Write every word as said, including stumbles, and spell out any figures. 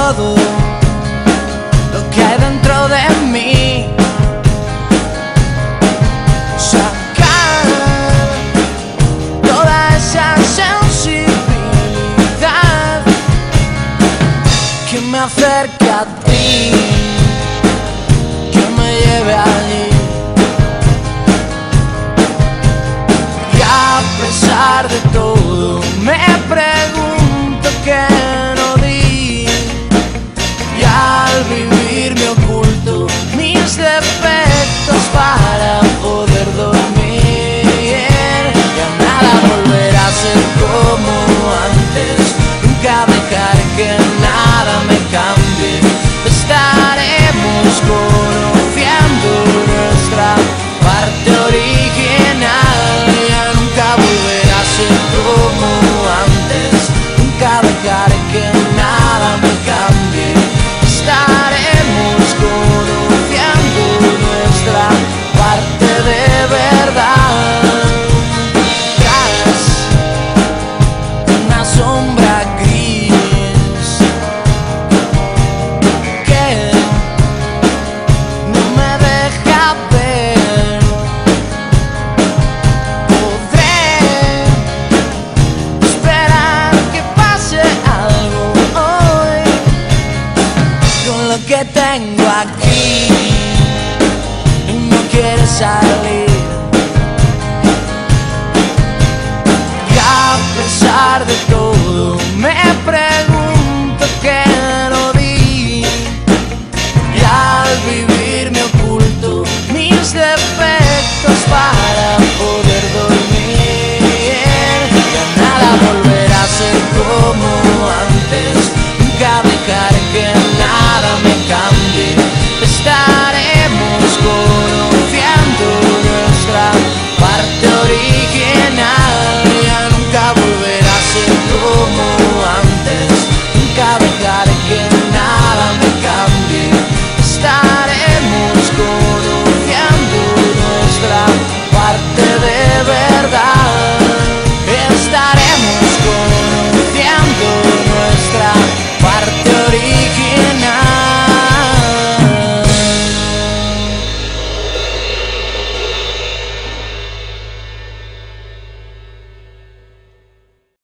todo lo que hay dentro de mí. Sacar toda esa sensibilidad que me acerca a ti, que me lleve allí. Y a pesar de todo me pregunto qué no di, y al vivir me oculto mis defectos para poder dormir. Ya nada volverá a ser como antes, nunca dejaré que nada me cambie. Estaremos conociendo nuestra parte original. Ya nunca volverá a ser como antes, nunca dejaré que nada me cambie. Estaremos conociendo nuestra parte de verdad. Tras una sombra gris que no me deja ver, podré esperar que pase algo hoy con lo que tengo aquí.